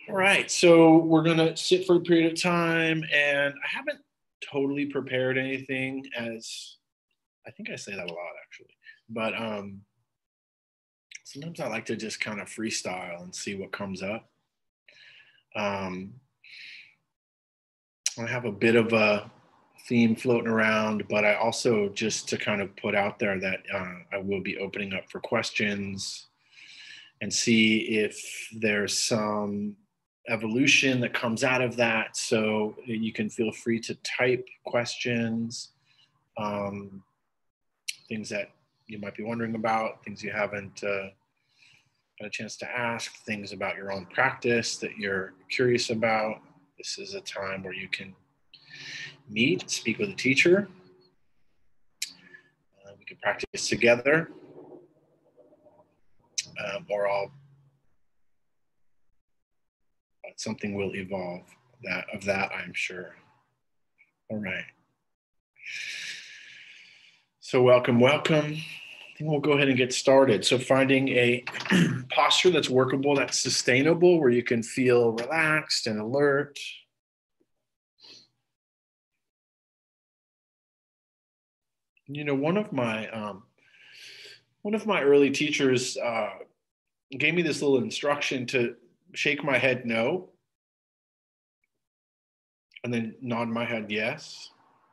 All right, so we're gonna sit for a period of time, and I haven't totally prepared anything. As I think I say that a lot, actually, but sometimes I like to just kind of freestyle and see what comes up. Um, I have a bit of a theme floating around, but I also just to kind of put out there that I will be opening up for questions and see if there's some evolution that comes out of that. So you can feel free to type questions, um, things that you might be wondering about, things you haven't had a chance to ask, things about your own practice that you're curious about. This is a time where you can meet, speak with a teacher. We can practice together, or something will evolve that I'm sure. All right. So welcome. I think we'll go ahead and get started. So finding a posture that's workable, that's sustainable, where you can feel relaxed and alert. You know, one of my early teachers gave me this little instruction to shake my head no, and then nod my head yes.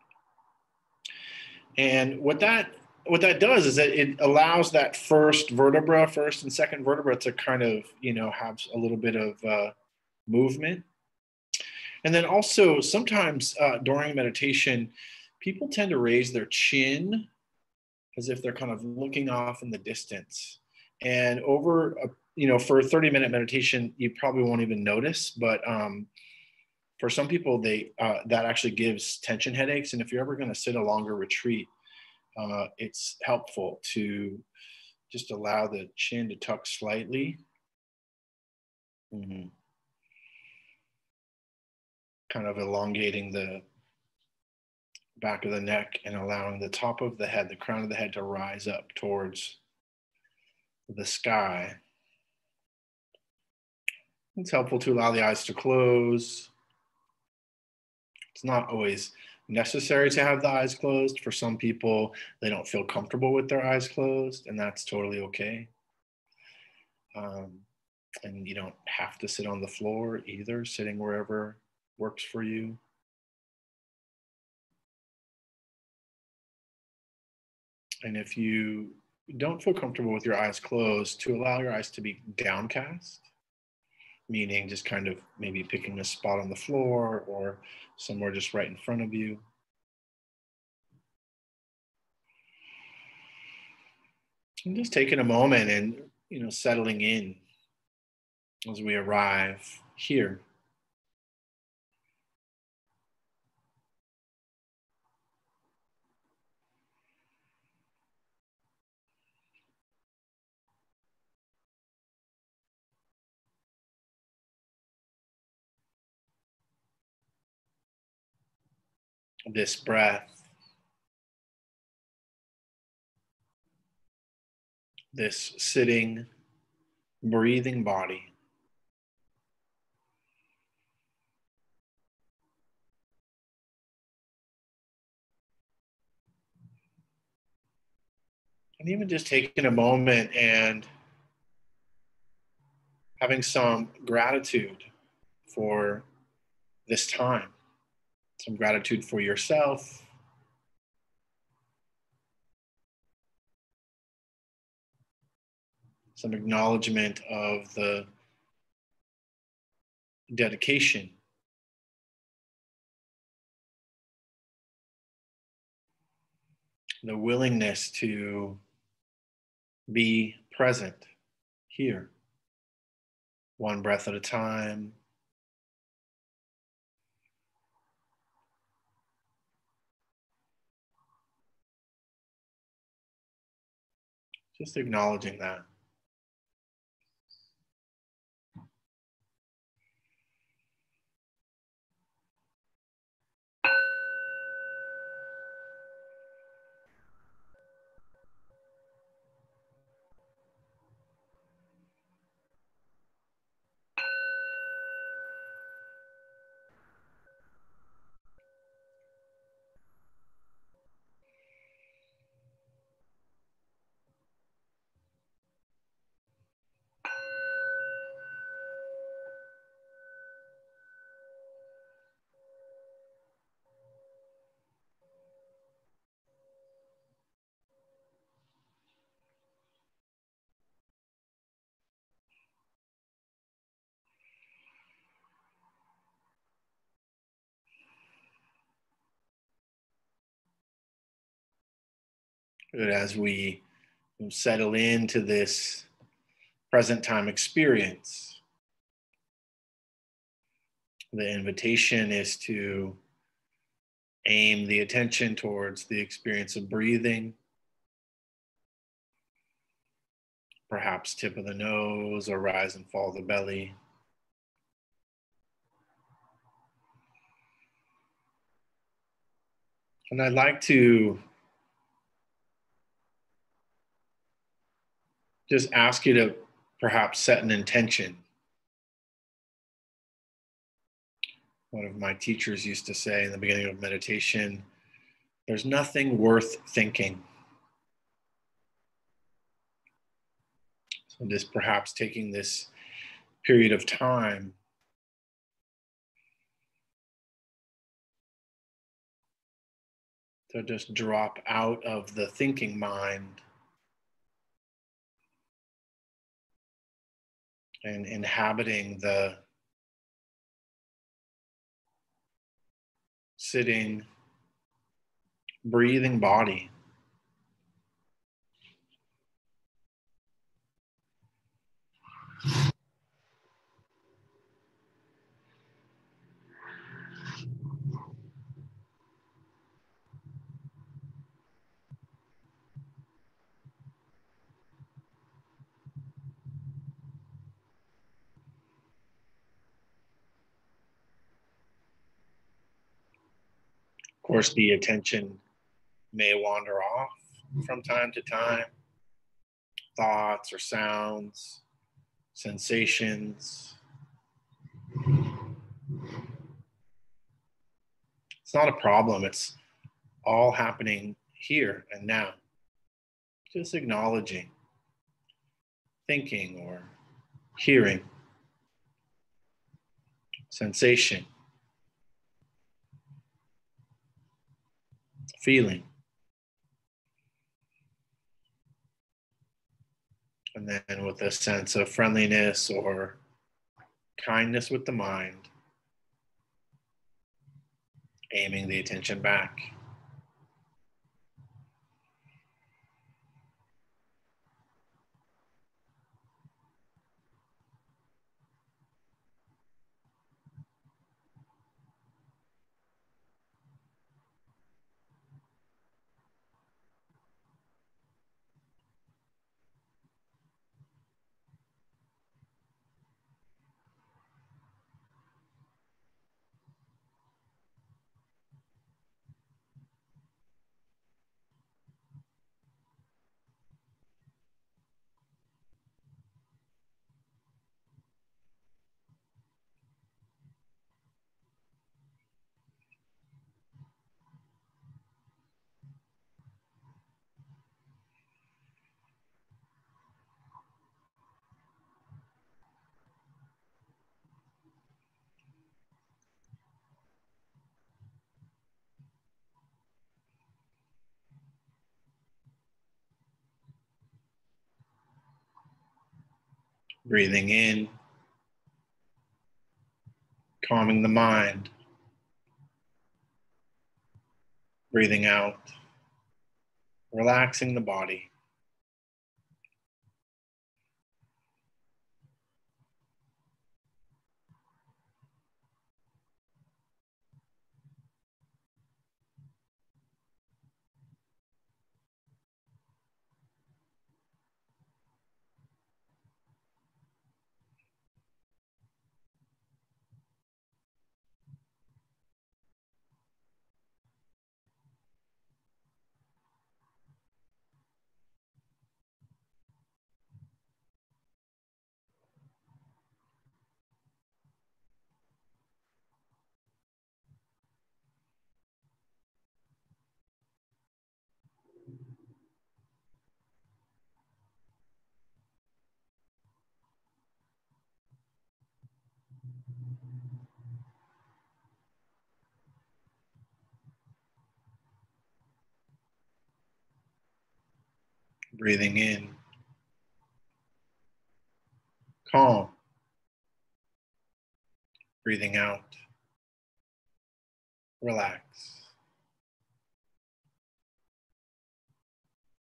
And what that does is that it allows that first and second vertebra to kind of have a little bit of movement. And then also sometimes during meditation, people tend to raise their chin as if they're kind of looking off in the distance. And for a 30-minute meditation, you probably won't even notice, but for some people, that actually gives tension headaches. And if you're ever going to sit a longer retreat, it's helpful to just allow the chin to tuck slightly. Mm-hmm. Kind of elongating the back of the neck and allowing the top of the head, the crown of the head, to rise up towards the sky. It's helpful to allow the eyes to close. It's not always necessary to have the eyes closed. For some people, they don't feel comfortable with their eyes closed, and that's totally okay. And you don't have to sit on the floor either, sitting wherever works for you. And if you don't feel comfortable with your eyes closed, to allow your eyes to be downcast, meaning just kind of maybe picking a spot on the floor or somewhere just right in front of you. And just taking a moment and settling in as we arrive here. This breath, this sitting, breathing body. And even just taking a moment and having some gratitude for this time, some gratitude for yourself, some acknowledgement of the dedication, the willingness to be present here, one breath at a time. Just acknowledging that. But as we settle into this present time experience, the invitation is to aim the attention towards the experience of breathing, perhaps tip of the nose or rise and fall of the belly. And I'd like to just ask you to perhaps set an intention. One of my teachers used to say in the beginning of meditation, there's nothing worth thinking. So just perhaps taking this period of time to just drop out of the thinking mind and inhabiting the sitting, breathing body. Of course, the attention may wander off from time to time, thoughts or sounds, sensations. It's not a problem. It's all happening here and now. Just acknowledging, thinking or hearing, sensation, feeling. And then with a sense of friendliness or kindness with the mind, aiming the attention back. Breathing in, calming the mind. Breathing out, relaxing the body. Breathing in, calm. Breathing out, relax.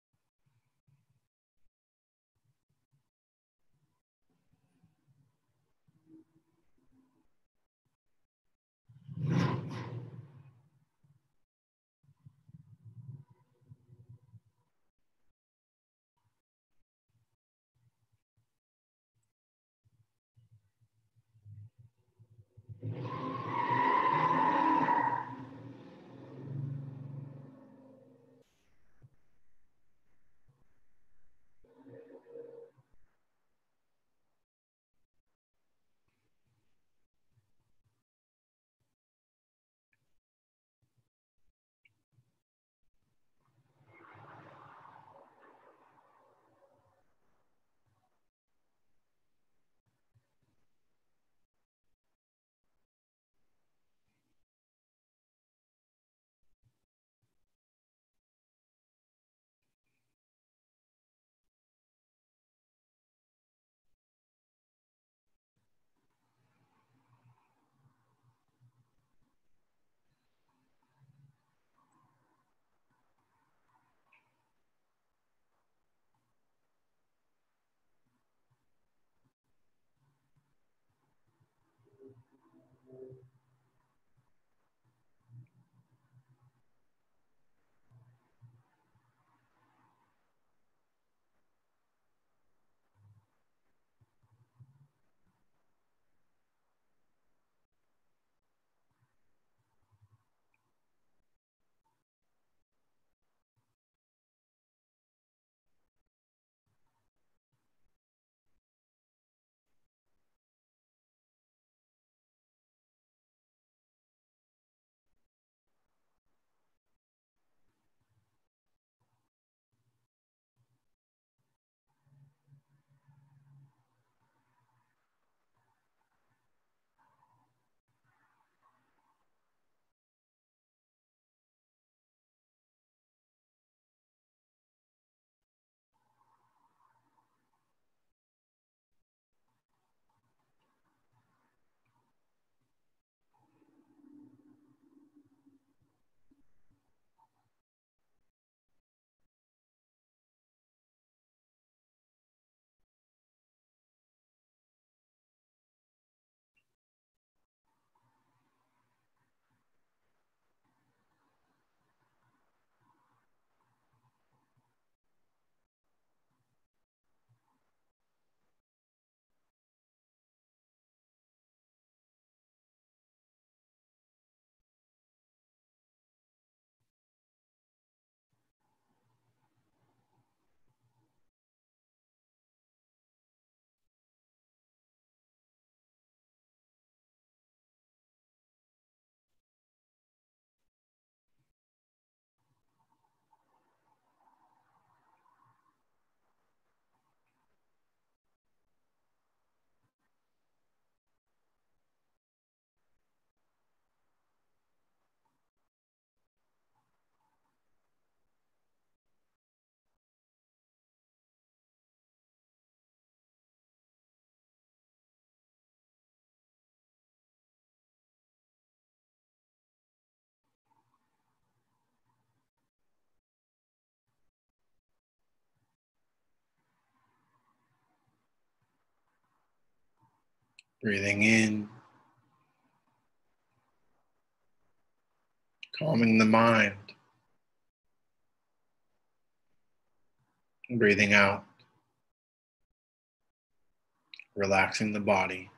Breathing in, calming the mind. Breathing out, relaxing the body.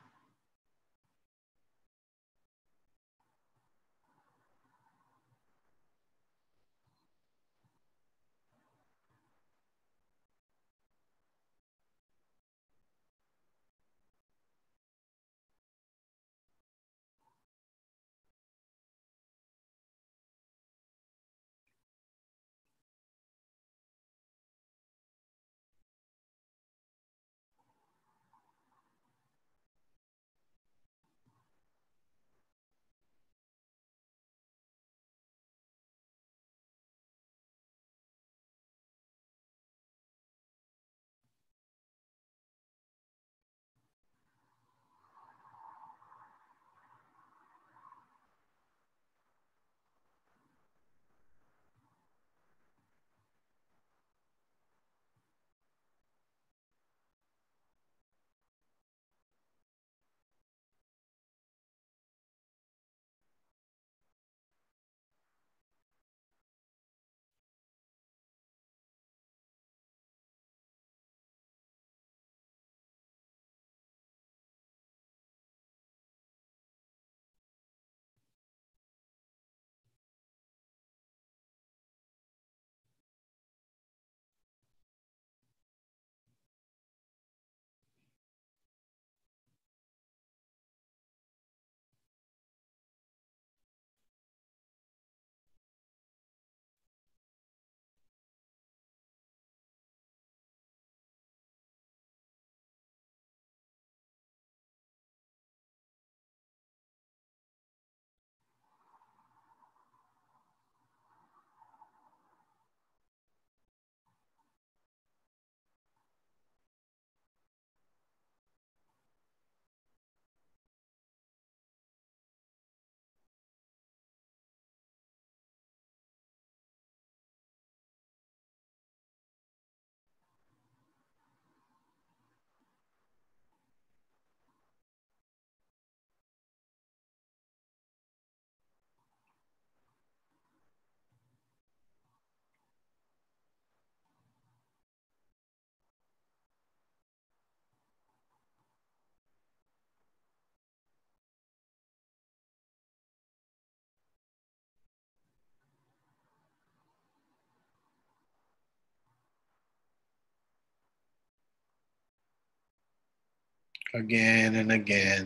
again and again,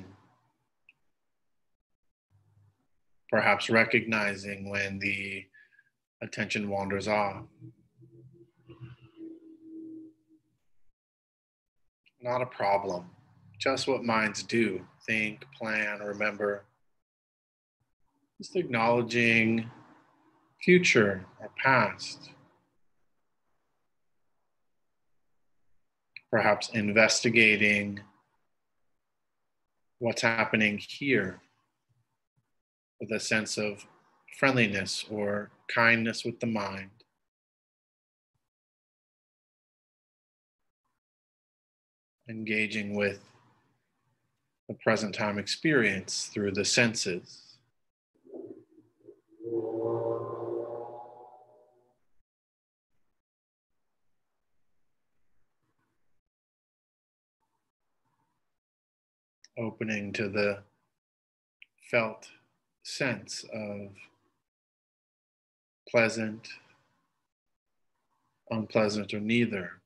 perhaps recognizing when the attention wanders off. Not a problem, just what minds do: think, plan, remember. Just acknowledging future or past, perhaps investigating what's happening here with a sense of friendliness or kindness with the mind, engaging with the present time experience through the senses. Opening to the felt sense of pleasant, unpleasant, or neither.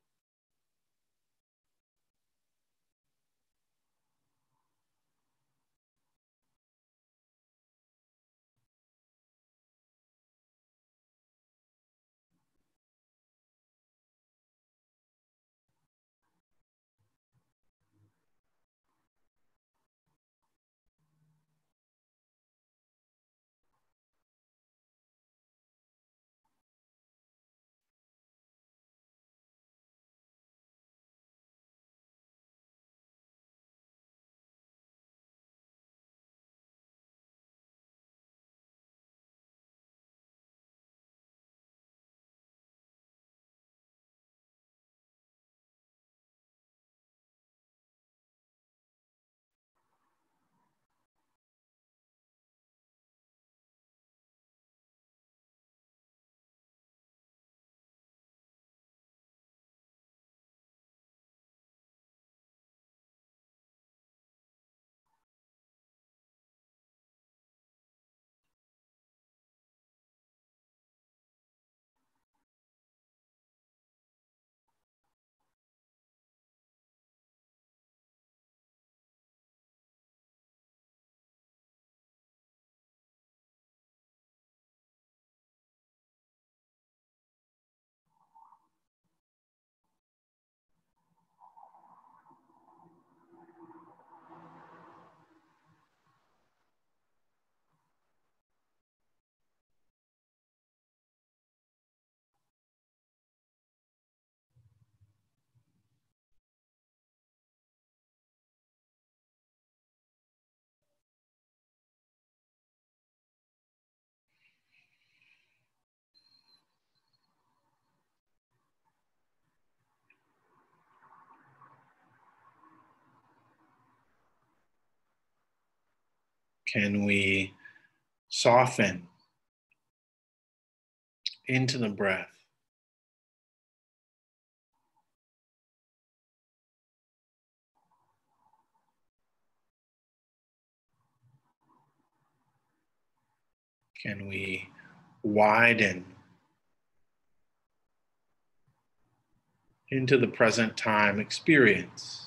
Can we soften into the breath? Can we widen into the present time experience?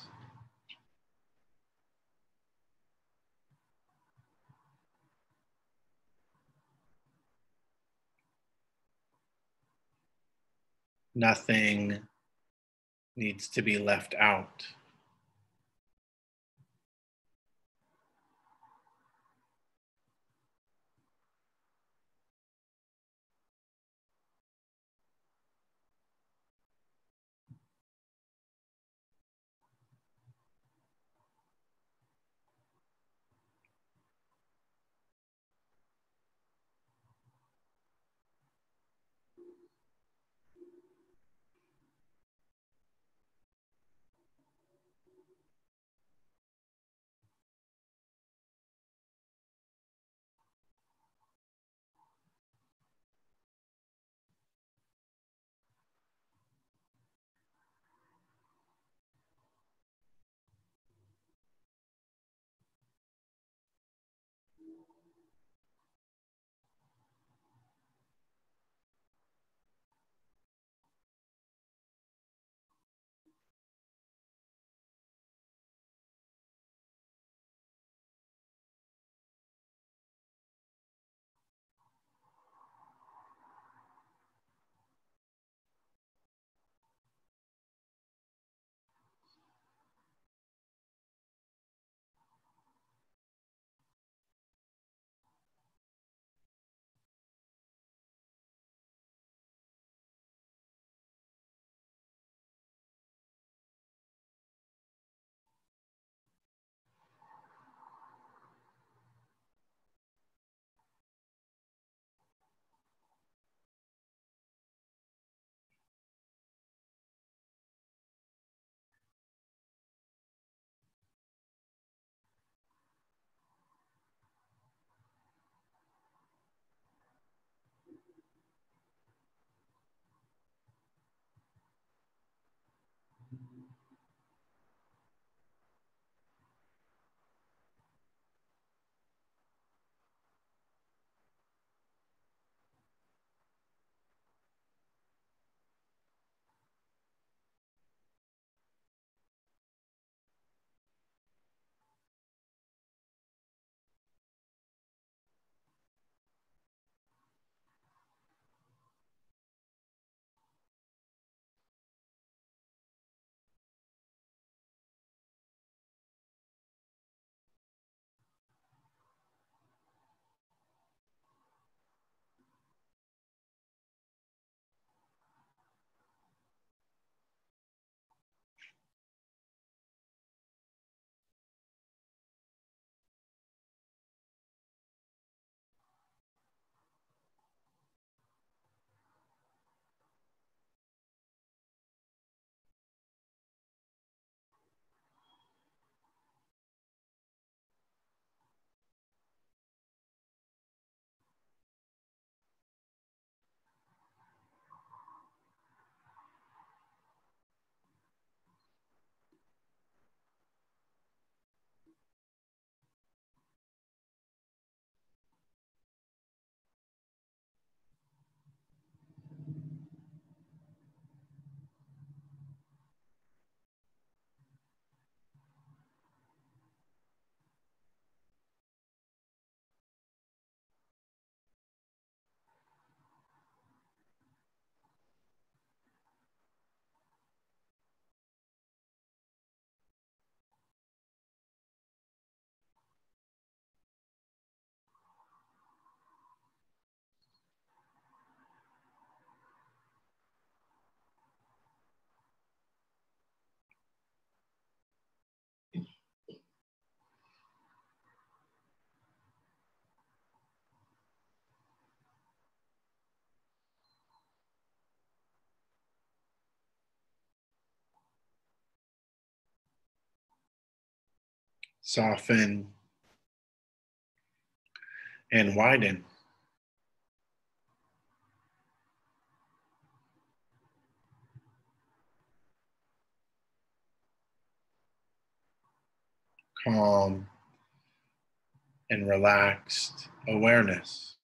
Nothing needs to be left out. soften, and widen. Calm and relaxed awareness.